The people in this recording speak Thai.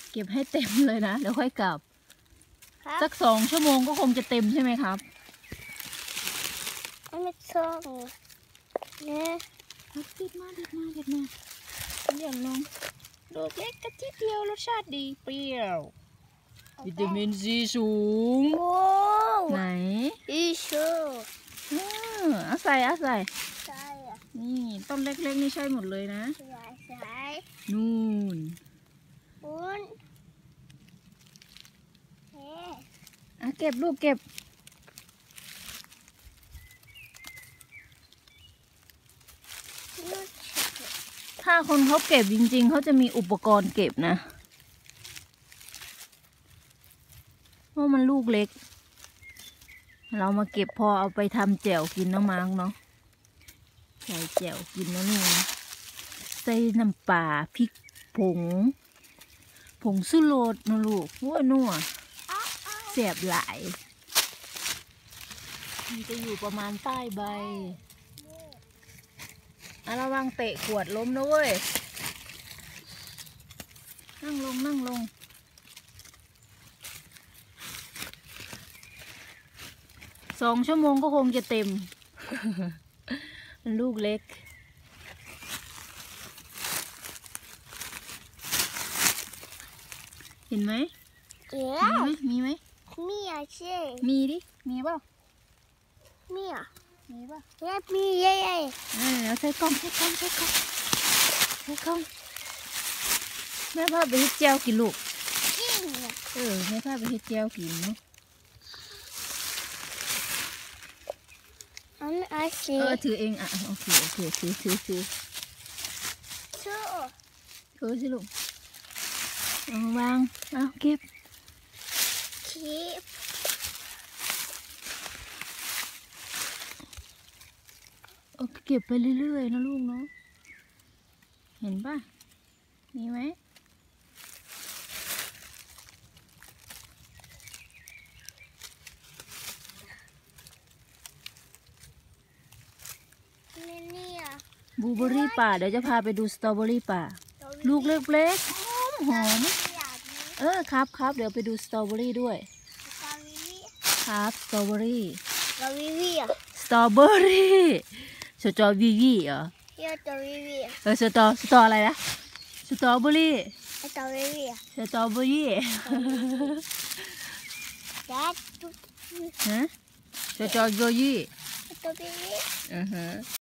เก็บให้เต็มเลยนะเดี๋ยวค่อยกลับสัก2 ชั่วโมงก็คงจะเต็มใช่ไหมครับไม่ส่งเนี่ยดิดมาเดี๋ยวลงลูกเล็กกระทิดเดียวรสชาติดีเปรี้ยววิตามินซีสูงไหนอีชูเอาใส่ใช่นี่ต้นเล็กๆนี่ใช่หมดเลยนะใช่นู่นปุ้นเก็บลูกเก็บถ้าคนเขาเก็บจริงๆเขาจะมีอุปกรณ์เก็บนะเพราะมันลูกเล็กเรามาเก็บพอเอาไปทำแจ่วกินน้ำมังเนาะใส่แจ่วกินนะนี่ใส่น้ำปลาพริกผงสุโรสนะลูกนัวเสียบหลายมันจะอยู่ประมาณใต้ใบระวังเตะขวดล้มนะเว้ยนั่งลง2 ชั่วโมงก็คงจะเต็ม เป็นลูกเล็กเห็นไหมมีไหมใช่มีดิมีเปล่ามีป่ะมีเย่แล้วใส่กล้องแม่พาไปเฮ็ดแจ่วกินลูกแม่พาไปเฮ็ดแจ่วกินเนาะถือเองโอเคถือสิลูกวางเก็บเก็บไปเรื่อยๆนะลูกเนาะเห็นป่ะมีไหมบลูเบอร์รี่ป่าเดี๋ยวจะพาไปดูสตรอเบอรี่ป่าลูกเล็กๆหอมครับเดี๋ยวไปดูสตรอเบอรี่ด้วยครับสตรอเบอรี่สตรอเบอรี่เหรอสตรอเบออะไรนะสตรอเบอรี่ฮะสตรอเบอรี่